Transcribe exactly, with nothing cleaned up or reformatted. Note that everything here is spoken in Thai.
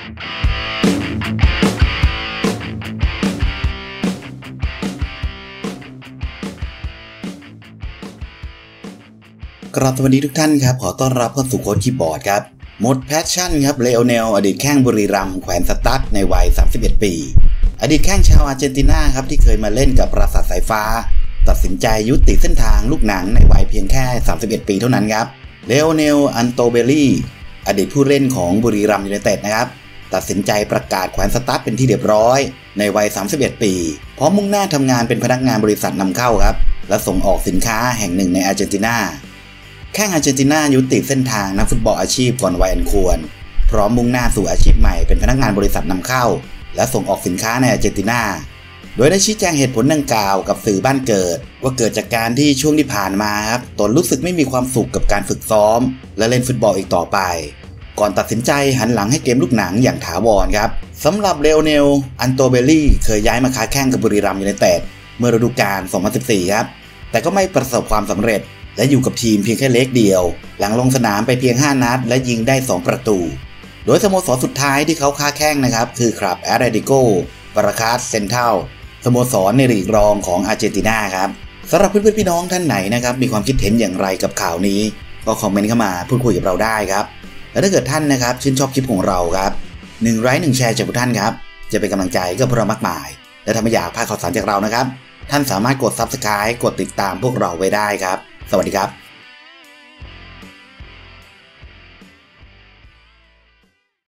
กราบสวัสดีทุกท่านครับขอต้อนรับเข้าสู่โค้ชคีย์บอร์ดครับหมดแพชชั่นครับเลโอเนลอดีตแข้งบุรีรัมย์แขวนสตั๊ดในวัยสามสิบเอ็ดปีอดีตแข้งชาวอาร์เจนตินาครับที่เคยมาเล่นกับปราสาทสายฟ้าตัดสินใจยุติเส้นทางลูกหนังในวัยเพียงแค่สามสิบเอ็ดปีเท่านั้นครับเลโอเนลอันโตเบลลี่อดีตผู้เล่นของบุรีรัมย์ยูไนเต็ดนะครับตัดสินใจประกาศแขวนสตั๊ดเป็นที่เรียบร้อยในวัยสามสิบเอ็ดปีพร้อมมุ่งหน้าทำงานเป็นพนักงานบริษัทนำเข้าครับและส่งออกสินค้าแห่งหนึ่งในอาร์เจนตินาแข้งอาร์เจนตินายุติเส้นทางนักฟุตบอลอาชีพก่อนวัยอันควรพร้อมมุ่งหน้าสู่อาชีพใหม่เป็นพนักงานบริษัทนำเข้าและส่งออกสินค้าในอาร์เจนตินาโดยได้ชี้แจงเหตุผลดังกล่าวกับสื่อบ้านเกิดว่าเกิดจากการที่ช่วงที่ผ่านมาครับตนรู้สึกไม่มีความสุขกับการฝึกซ้อมและเล่นฟุตบอลอีกต่อไปก่อนตัดสินใจหันหลังให้เกมลูกหนังอย่างถาวรครับสำหรับเลโอเนลอันโตเบลลี่เคยย้ายมาค้าแข่งกับบุรีรัมย์ยูไนเต็ดเมื่อฤดูกาลสองพันสิบสี่ครับแต่ก็ไม่ประสบความสำเร็จและอยู่กับทีมเพียงแค่เล็กเดียวหลังลงสนามไปเพียงห้านัดและยิงได้สองประตูโดยสโมสรสุดท้ายที่เขาค้าแข่งนะครับคือคลับแอตเลติโกปาราคาสเซนทัลสโมสรในลีกรองของอาร์เจนตินาครับสำหรับเพื่อนๆพี่น้องท่านไหนนะครับมีความคิดเห็นอย่างไรกับข่าวนี้ก็คอมเมนต์เข้ามาพูดคุยกับเราได้ครับและถ้าเกิดท่านนะครับชื่นชอบคลิปของเราครับหนึ่งไลค์หนึ่งแชร์จากทุกท่านครับจะเป็นกำลังใจกับพวกเรามากมายและถ้าไม่อยากพลาดข่าวสารจากเรานะครับท่านสามารถกด ซับสไครบ์ กดติดตามพวกเราไว้ได้ครับสวัสดีครับ